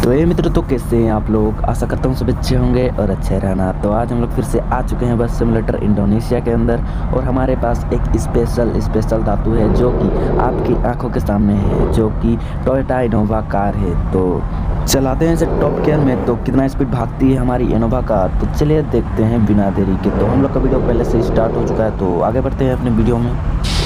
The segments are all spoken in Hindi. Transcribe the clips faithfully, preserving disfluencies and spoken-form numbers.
तो ये मित्र, तो कैसे हैं आप लोग? आशा करता हूँ सब अच्छे होंगे और अच्छे रहना। तो आज हम लोग फिर से आ चुके हैं बस सिमुलेटर इंडोनेशिया के अंदर, और हमारे पास एक स्पेशल स्पेशल धातु है जो कि आपकी आंखों के सामने है, जो कि टोयोटा इनोवा कार है। तो चलाते हैं इसे टॉप गियर में। तो कितना स्पीड भागती है हमारी इनोवा कार, तो चलिए देखते हैं बिना देरी के। तो हम लोग का वीडियो पहले से स्टार्ट हो चुका है, तो आगे बढ़ते हैं अपने वीडियो में।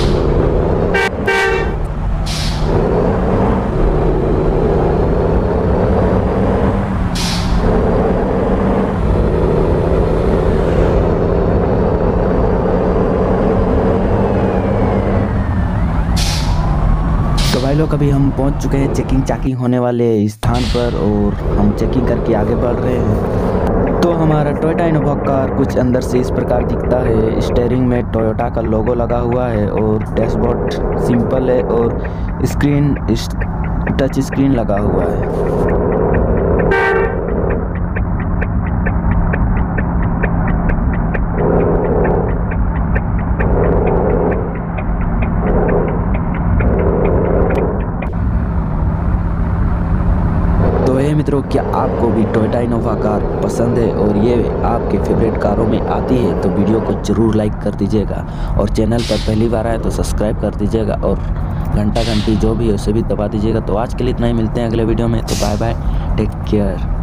तो भाई लोग, अभी हम पहुंच चुके हैं चेकिंग चाकिंग होने वाले स्थान पर, और हम चेकिंग करके आगे बढ़ रहे हैं। तो हमारा टोयोटा इनोवा कार कुछ अंदर से इस प्रकार दिखता है। स्टीयरिंग में टोयोटा का लोगो लगा हुआ है, और डैशबोर्ड सिंपल है, और स्क्रीन टच स्क्रीन लगा हुआ है। तो ये मित्रों, क्या आपको भी टोयोटा इनोवा कार पसंद है और ये आपके फेवरेट कारों में आती है? तो वीडियो को जरूर लाइक कर दीजिएगा, और चैनल पर पहली बार आए तो सब्सक्राइब कर दीजिएगा, और घंटा घंटी जो भी है उसे भी दबा दीजिएगा। तो आज के लिए इतना ही, मिलते हैं अगले वीडियो में। तो बाय बाय, टेक केयर।